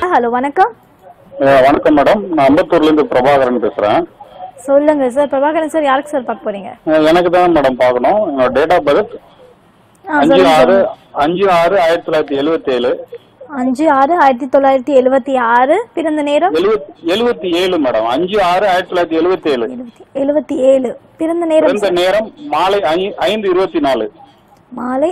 Hello வணக்கம். வணக்கம் madam, நான் அம்பத்தூர்ல இருந்து பிரபாகரன் பேசுறேன். சொல்லுங்க சார். பிரபாகரன் சார், யாருக்கு சார் பார்க்க போறீங்க? எனக்கு தான் மேடம் பார்க்கணும். என்னோட டேட் ஆஃப் பர்த் 5/6/1977. 5/6/1976. பிறந்த நேரம் 77 மேடம். 5/6/1977. 77. பிறந்த நேரம் பிறந்த நேரம் மாலை 5:24. மாலை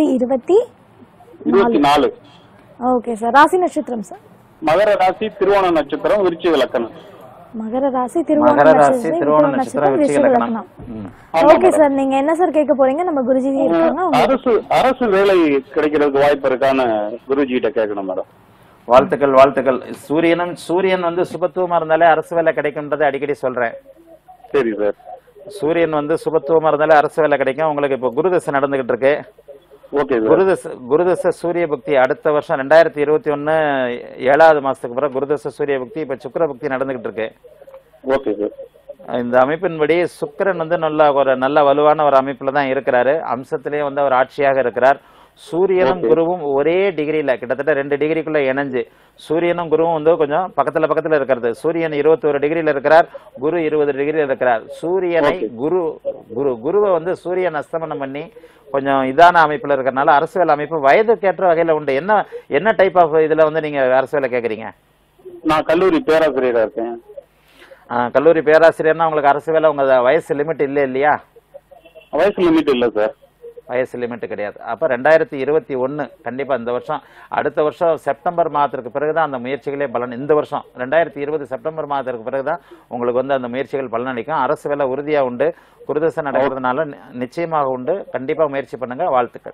5:24. Okay sir. ராசி நட்சத்திரம் சார்? மகர ராசி, திருவோண நட்சத்திரம், விருச்சிக லக்னம். மகர ராசி, திருவோண நட்சத்திரம், விருச்சிக லக்னம். ஓகே சார், நீங்க என்ன சார் கேட்க போறீங்க? நம்ம குருஜி இருக்காங்க. அரசு வேலை கிடைக்கிறதுக்கு வாய்ப்பு இருக்கான குருஜி கிட்ட கேட்கணும் மேடம். வாழ்த்துக்கள் வாழ்த்துக்கள். சூரியன் வந்து சுபத்துவமா இருந்தாலே அரசு வேலை கிடைக்கும்ன்றதை அடிக்கடி சொல்றேன். சரி சார். சூரியன் வந்து சுபத்துவமா இருந்தாலே அரசு வேலை கிடைக்கும். உங்களுக்கு இப்போ குருதசை நடந்துகிட்டு இருக்கு. குருதசை சூரிய பக்தி அடுத்த வருஷம் 2021 7வது மாசத்துக்கு பிறகு குருதசை சூரிய பக்தி. இப்ப சுக்கிர பக்தி நடந்துகிட்டு இருக்கு. Okay sir. இந்த அமைப்பின்படி சுக்கிரன் வந்து நல்ல வலுவான ஒரு அமைப்புல தான் இருக்கிறாரு. அம்சத்திலேயே வந்து அவர் ஆட்சியாக இருக்கிறார். சூரியனும் குருவும் ஒரே டிகிரியில கிட்டத்தட்ட 2 டிகிரிக்குள்ள இணைஞ்சு, சூரியனும் குருவும் வந்து கொஞ்சம் பக்கத்துல இருக்கிறது. சூரியன் 21 டிகிரியில இருக்கிறார், குரு 20 டிகிரியில இருக்கிறார். சூரியனை குருவை வந்து சூரியன் அஸ்தமனம் பண்ணி கொஞ்சம் இதான அமைப்புல இருக்கிறதுனால அரசு வேலை அமைப்பு வயதுக்கேற்ற வகையில உண்டு. என்ன டைப் ஆஃப் இதுல வந்து நீங்க அரசு வேலை கேக்குறீங்க? நான் கல்லூரி பேராசிரியரா இருக்கேன். கல்லூரி பேராசிரியர்னா உங்களுக்கு அரசு வேலை உங்க வயசு லிமிட் இல்லையா? வயசு லிமிட் இல்ல சார். வயசு லிமிட் கிடையாது. அப்ப 2021 கண்டிப்பா இந்த வருஷம், அடுத்த வருஷம் செப்டம்பர் மாதத்திற்கு பிறகுதான் அந்த முயற்சிகளே பலன். இந்த வருஷம் 2020 செப்டம்பர் மாதத்திற்கு பிறகுதான் உங்களுக்கு வந்து அந்த முயற்சிகள் பலனளிக்கும். அரசு வேலை உறுதியா உண்டு. குருதசை நடக்கிறதுனால நிச்சயமாக உண்டு. கண்டிப்பா முயற்சி பண்ணுங்க. வாழ்த்துக்கள்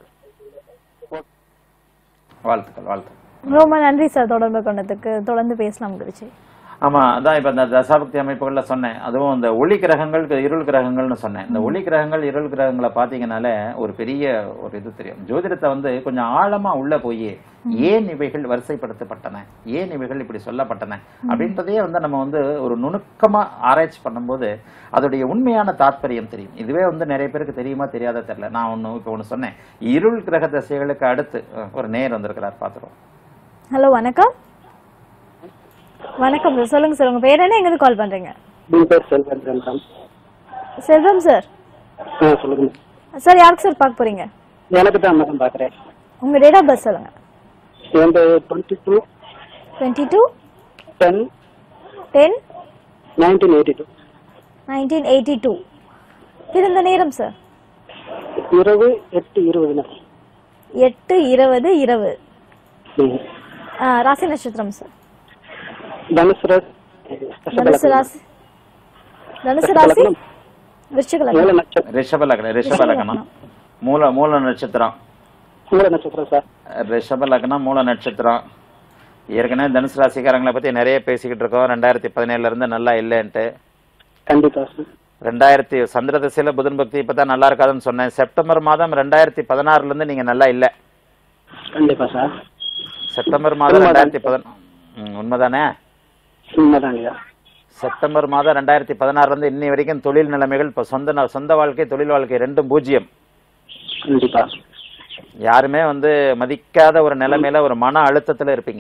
வாழ்த்துக்கள் வாழ்த்துக்கள். ரொம்ப நன்றி சார் தொடர்பு கொண்டதுக்கு. தொடர்ந்து பேசலாம் குருஜி. ஆமா, அதான் இப்ப இந்த தசாபக்தி அமைப்புகள்ல சொன்னேன். அதுவும் இந்த ஒளி கிரகங்கள் இருள் கிரகங்கள்னு சொன்னேன். இந்த ஒளி கிரகங்கள் இருள் கிரகங்களை பாத்தீங்கன்னாலே ஒரு பெரிய ஒரு இது தெரியும். ஜோதிடத்தை வந்து கொஞ்சம் ஆழமா உள்ள போய் ஏன் இவைகள் வரிசைப்படுத்தப்பட்டன, ஏன் இவைகள் இப்படி சொல்லப்பட்டன அப்படின்றதையே வந்து நம்ம வந்து ஒரு நுணுக்கமா ஆராய்ச்சி பண்ணும்போது அதோடைய உண்மையான தாற்பயம் தெரியும். இதுவே வந்து நிறைய பேருக்கு தெரியுமா தெரியாத தெரியல. நான் ஒண்ணு சொன்னேன். இருள் கிரக திசைகளுக்கு அடுத்து ஒரு நேர் வந்திருக்கிறார், பாத்துருவோம். ஹலோ வணக்கம். வணக்கம் சார், சொல்லுங்க சார். உங்க பேர் என்ன, எங்க கால் பண்றீங்க? செல்வம் சார். சொல்லுங்க சார், யாருக்கு சார் பார்க்க போறீங்க? எனக்கு தான் மேடம் பாக்குறேன். உங்க டேட் ஆஃப் பர்த் சொல்லுங்க. 22 10 1982. பிறந்த நேரம் சார்? இரவு 8:20. 8:20 இரவு. ராசி நட்சத்திரம் சார்? தனுசு ராசி. விருச்சிக லக்னம். ரிஷப லக்னம். மூல நட்சத்திரம் சார். ரிஷப லக்னம், மூல நட்சத்திரம். ஏற்கனவே தனுசு ராசிக்காரங்களை பத்தி நிறைய பேசிக்கிட்டு இருக்கோம். 2017 இருந்து நல்லா இல்லைன்ட்டு. கண்டிப்பா சார். 2000 சந்திர திசையில புதன் பக்தி இப்பதான் நல்லா இருக்காதுன்னு சொன்னேன். செப்டம்பர் மாதம் 2016 இருந்து நீங்க நல்லா இல்ல. கண்டிப்பா சார். செப்டம்பர் மாதம் 2016. உண்மைதானே? செப்டம்பர் மாதம் 2016 இருந்து இன்னி வரைக்கும் தொழில் நிலைமைகள் இப்ப சொந்த வாழ்க்கை தொழில் வாழ்க்கை ரெண்டும் 0. யாருமே வந்து மதிக்காத ஒரு நிலைமையில ஒரு மன அழுத்தத்துல இருப்பீங்க.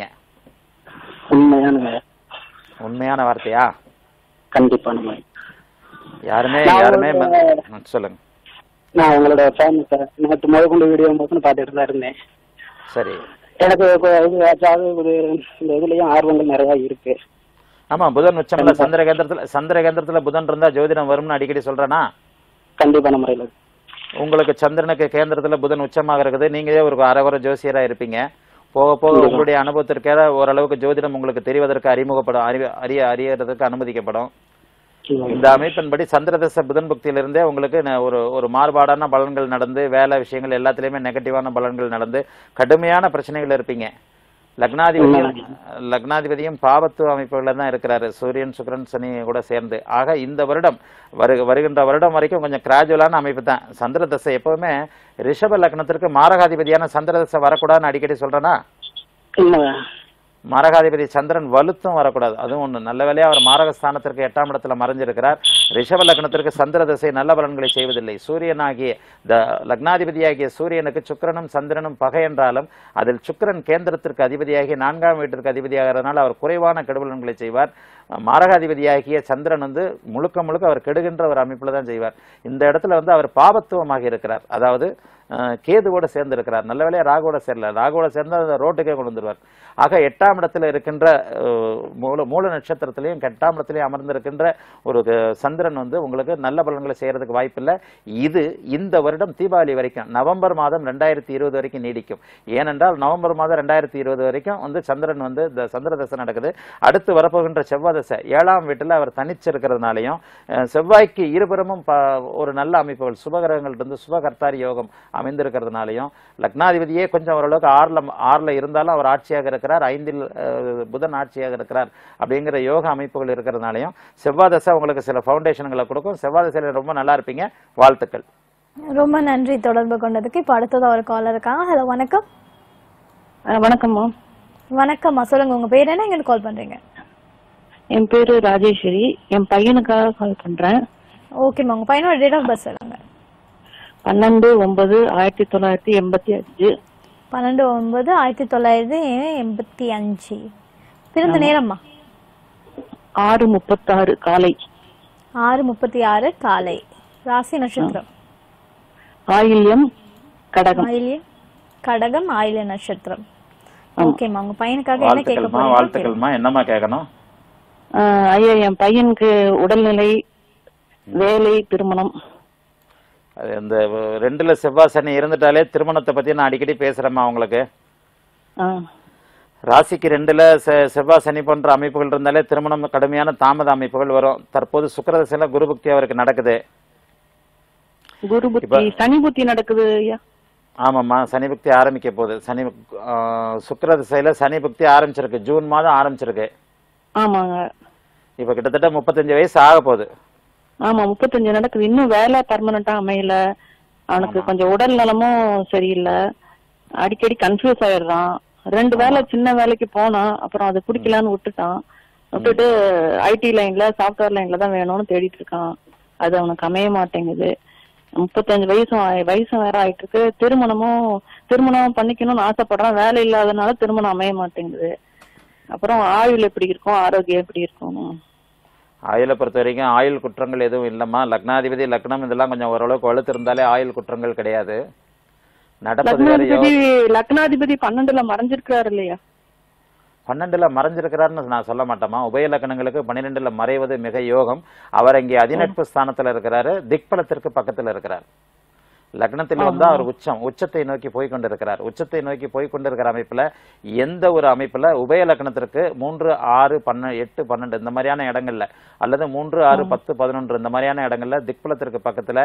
உண்மையான வார்த்தையா? கண்டிப்பா. யாருமே சொல்லுங்க. நான் உங்களோட ஃபேன் சார். நேற்று முதற்கொண்டு வீடியோ மட்டும் பார்த்துட்டு தான் இருந்தேன். சரி. எனக்கு இந்த இதுலயும் ஆர்வங்கள் நிறைய இருக்கு. ஆமா, புதன் உச்சம்ல சந்திர கேந்திரத்துல புதன் இருந்தா ஜோதிடம் வரும்னு அடிக்கடி சொல்றேனா? கண்டிப்பான முறையில். உங்களுக்கு சந்திரனுக்கு கேந்திரத்துல புதன் உச்சமாக இருக்குது. நீங்களே ஒரு அரைகுறை ஜோசியரா இருப்பீங்க. போக போக உங்களுடைய அனுபவத்திற்கேற ஓரளவுக்கு ஜோதிடம் உங்களுக்கு தெரிவதற்கு அறியறதுக்கு அனுமதிக்கப்படும். இந்த அமைப்பின்படி சந்திரதச புதன் பக்தியிலிருந்தே உங்களுக்கு ஒரு மாறுபாடான பலன்கள் நடந்து, வேலை விஷயங்கள் எல்லாத்திலயுமே நெகட்டிவான பலன்கள் நடந்து கடுமையான பிரச்சனைகள் இருப்பீங்க. லக்னாதிபதியும் பாவத்துவ அமைப்புகள்ல தான் இருக்கிறாரு, சூரியன் சுக்கிரன் சனி கூட சேர்ந்து. ஆக இந்த வருடம் வருகின்ற வருடம் வரைக்கும் கொஞ்சம் கிராஜுவலான அமைப்பு தான். சந்திர தசை எப்பவுமே ரிஷப லக்னத்திற்கு மாரகாதிபதியான சந்திர தசை வரக்கூடாதுன்னு அடிக்கடி சொல்றேன்னா, மாரகாதிபதி சந்திரன் வலுத்தும் வரக்கூடாது, அதுவும் ஒண்ணு. நல்ல வேளையா அவர் மாரகஸ்தானத்திற்கு 8ஆம் இடத்துல மறைஞ்சிருக்கிறார். ரிஷப லக்னத்திற்கு சந்திர திசை நல்ல பலன்களை செய்வதில்லை. சூரியனாகிய லக்னாதிபதியாகிய சூரியனுக்கு சுக்கிரனும் சந்திரனும் பகை என்றாலும் அதில் சுக்கிரன் கேந்திரத்திற்கு அதிபதியாகிய 4ஆம் வீட்டிற்கு அதிபதியாகிறதுனால அவர் குறைவான கெடுபலன்களை செய்வார். மாரகாதிபதியாகிய சந்திரன் வந்து முழுக்க முழுக்க அவர் கெடுகின்ற ஒரு அமைப்புல தான் செய்வார். இந்த இடத்துல வந்து அவர் பாபத்துவமாக இருக்கிறார், அதாவது கேதுவோட சேர்ந்து இருக்கிறார். நல்ல வேளையா ராகுவோட சேரல, ராகுவோட சேர்ந்து அந்த ரோட்டுக்கே கொண்டு வந்துருவார். ஆக 8ஆம் இடத்துல இருக்கின்ற மூல நட்சத்திரத்திலையும் 8ஆம் இடத்திலையும் அமர்ந்திருக்கின்ற ஒரு சந்திரன் வந்து உங்களுக்கு நல்ல பலன்களை செய்யறதுக்கு வாய்ப்பில்லை. இது இந்த வருடம் தீபாவளி வரைக்கும், நவம்பர் மாதம் 2020 வரைக்கும் நீடிக்கும். ஏனென்றால் நவம்பர் மாதம் 2020 வரைக்கும் வந்து சந்திரன் வந்து இந்த சந்திர தசை நடக்குது. அடுத்து வரப்போகின்ற செவ்வாய் தசை 7ஆம் வீட்டில் அவர் தனிச்சிருக்கிறதுனாலையும் செவ்வாய்க்கு இருபுறமும் ஒரு நல்ல அமைப்புகள் சுபகிரகங்கள் இருந்து சுபகர்த்தாரி யோகம் அமைந்திருக்கிறதுனாலையும் லக்னாதிபதியே கொஞ்சம் ஓரளவுக்கு ஆறுல இருந்தாலும் அவர் ஆட்சியாக இருக்கிறார், 5இல் புதன் ஆட்சியாக இருக்கிறார் அப்படிங்கிற யோக அமைப்புகள் இருக்கிறதுனாலையும் செவ்வாய் தசை உங்களுக்கு சில ஃபவுண்டேஷன்களை கொடுக்கும். செவ்வாய் தசையில ரொம்ப நல்லா இருப்பீங்க. வாழ்த்துக்கள். ரொம்ப நன்றி தொடர்பு கொண்டதுக்கு. இப்போ அடுத்தது ஒரு காலர் இருக்காங்க. ஹலோ, வணக்கம். வணக்கம்மா. வணக்கம்மா, சொல்லுங்க உங்க பேர் என்ன, எங்க கால் பண்றீங்க? என் பேரு ராஜேஸ்வரி. என் பையனுக்காக கால் பண்றேன். ஓகேம்மா, உங்க பையனோட டேட் ஆஃப் பர்த் சொல்லுங்க. 12/9/1985. 12/9/1985. பிறந்த நேரம்மா? 6:36 காலை. 6:36 காலை. ராசி நட்சத்திரம்? ஆயில்யம் கடகம். ஆயில்யம் கடகம் ஆயில்ய நட்சத்திரம். ஓகேம்மா, உங்க பையனுக்காக என்ன கேட்க வாழ்த்துக்கள்மா. போறீங்க? வாழ்த்துக்கள்மா. என்னம்மா கேட்கணும்? ஐயா, என் பையனுக்கு உடல்நிலை, வேலை, திருமணம். இந்த 2ல செவ்வாய் சனி இருந்துட்டாலே திருமணத்தை பத்தி நான் அடிக்கடி பேசுறேம்மா உங்களுக்கு. ராசிக்கு 2ல செவ்வாய் சனி போன்ற அமைப்புகள் இருந்தாலே திருமணம் கடுமையான தாமத அமைப்புகள் வரும். தற்போது சுக்கிரதசையில குரு புக்தி அவருக்கு நடக்குது. குரு புத்தி, சனி புத்தி நடக்குது ஐயா. ஆமாம்மா, சனி புக்தி ஆரம்பிக்க போகுது. சுக்கிரதசையில சனி புக்தி ஆரம்பிச்சிருக்கு, ஜூன் மாதம் ஆரம்பிச்சிருக்கு. ஆமாங்க. இப்ப கிட்டத்தட்ட 35 வயசு ஆக போகுது. ஆமா, 35 நடக்குது. இன்னும் வேலை பர்மனண்டா அமையல. அவனுக்கு கொஞ்சம் உடல் நலமும் சரியில்லை, அடிக்கடி கன்ஃபியூஸ் ஆயிடுறான். 2 வேலை சின்ன வேலைக்கு போனான், அப்புறம் அது பிடிக்கலான்னு விட்டுட்டு ஐடி லைன்ல சாஃப்ட்வேர் லைன்ல தான் வேணும்னு தேடிட்டு இருக்கான். அது அவனுக்கு அமைய மாட்டேங்குது. 35 வயசும் வேற ஆயிட்டு இருக்கு. திருமணம் பண்ணிக்கணும்னு ஆசைப்படுறான், வேலை இல்லாதனால திருமணம் அமைய மாட்டேங்குது. அப்புறம் ஆயுள் எப்படி இருக்கும், ஆரோக்கியம் எப்படி இருக்கும்? ஆயுளை பொறுத்த வரைக்கும் ஆயுள் குற்றங்கள் எதுவும் இல்லைம்மா. லக்னாதிபதி லக்னம் இதெல்லாம் கொஞ்சம் ஓரளவுக்கு வலுத்து இருந்தாலே ஆயுள் குற்றங்கள் கிடையாது. லக்னாதிபதி 12ல மறைஞ்சிருக்கிறாரு இல்லையா? 12ல மறைஞ்சிருக்கிறாருன்னு நான் சொல்ல மாட்டேமா. உபய லக்னங்களுக்கு 12ல மறைவது மிக யோகம். அவர் இங்கே அதிநட்பு ஸ்தானத்துல இருக்கிறாரு, திக்பலத்திற்கு பக்கத்துல இருக்கிறார். லக்னத்தில் வந்து அவர் உச்சத்தை நோக்கி போய்கொண்டிருக்கிறார். உச்சத்தை நோக்கி போய்கொண்டிருக்கிற அமைப்புல எந்த ஒரு அமைப்புல உபய லக்னத்திற்கு 3, 6, 8, 12 இந்த மாதிரியான இடங்கள்ல அல்லது 3, 6, 10, 11 இந்த மாதிரியான இடங்கள்ல திக்பலத்திற்கு பக்கத்துல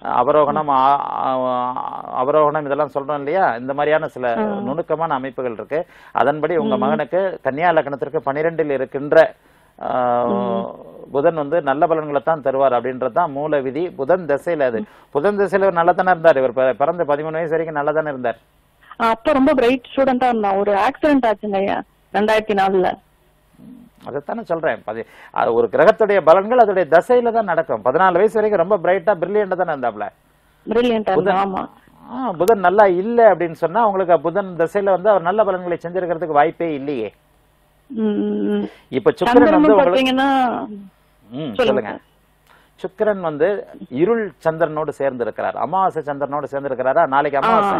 அவரோகணம் இதெல்லாம் சொல்றோம் இல்லையா, இந்த மாதிரியான சில நுணுக்கமான அமைப்புகள் இருக்கு. அதன்படி உங்க மகனுக்கு கன்னியா லக்னத்திற்கு 12ல் இருக்கின்ற புதன் வந்து நல்ல பலன்களை தான் தருவார் அப்படின்றதுதான் மூல விதி. புதன் திசையில புதன் திசையில நல்லா தானே இருந்தார். இவர் பிறந்த 13 வயசு வரைக்கும் நல்லா தானே இருந்தார். அப்ப ரொம்ப பிரைட் ஸ்டூடெண்டா இருந்தான். ஒரு ஆக்சிடென்ட் ஆச்சுங்க 2004ல. அதைத்தானே சொல்றேன். ஒரு கிரகத்துடைய பலன்கள் அதோடைய தசையில தான் நடக்கும். 14 வயசு வரைக்கும் ரொம்ப பிரைட்டா பிரில்லியண்டா தானே இருந்தாப்ல. புதன் நல்லா இல்ல அப்படின்னு சொன்னா உங்களுக்கு புதன் திசையில வந்து அவர் நல்ல பலன்களை செஞ்சிருக்கிறதுக்கு வாய்ப்பே இல்லையே. இப்ப சுக்கிரன் வந்து சொல்லுங்க, சுக்கிரன் வந்து இருள் சந்திரனோடு சேர்ந்து இருக்கிறார், அமாவாசை சந்திரனோடு சேர்ந்து இருக்கிறாரா? நாளைக்கு அமாவாசை.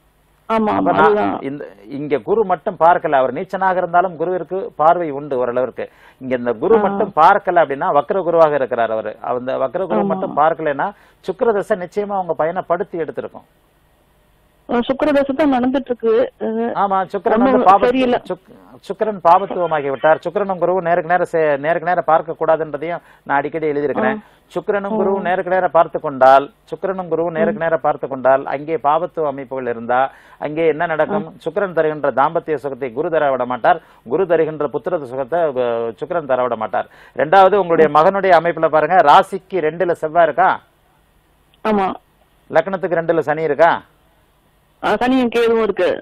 இங்க குரு மட்டும் பார்க்கல, அவர் நீச்சனாக இருந்தாலும் குருவிற்கு பார்வை உண்டு ஓரளவிற்கு. இங்க இந்த குரு மட்டும் பார்க்கல அப்படின்னா வக்ர குருவாக இருக்கிறார் அவரு. அந்த வக்ர குரு மட்டும் பார்க்கலன்னா சுக்கிரதசை நிச்சயமா உங்க பையனை படுத்தி எடுத்திருக்கும். சுக்கிரதசை நடந்துட்டு இருக்கு. ஆமா, சுக்கிரன் பாபத்துவமாகி விட்டார். சுக்கிரனும் குருவும் நேருக்கு நேர பார்க்க கூடாதுன்றதையும் நான் அடிக்கடி எழுதியிருக்கிறேன். சுக்கிரனும் குருவும் நேருக்கு நேர பார்த்து கொண்டால் அங்கே பாபத்துவ அமைப்புகள் இருந்தா அங்கே என்ன நடக்கும்? சுக்கிரன் தருகின்ற தாம்பத்திய சுகத்தை குரு தர விட மாட்டார், குரு தருகின்ற புத்திர சுகத்தை சுக்கிரன் தர விட மாட்டார். 2வது உங்களுடைய மகனுடைய அமைப்புல பாருங்க, ராசிக்கு 2ல செவ்வாய் இருக்கா? ஆமா. லக்னத்துக்கு 2ல சனி இருக்கா? சனியும் கேதுவும் இருக்கு.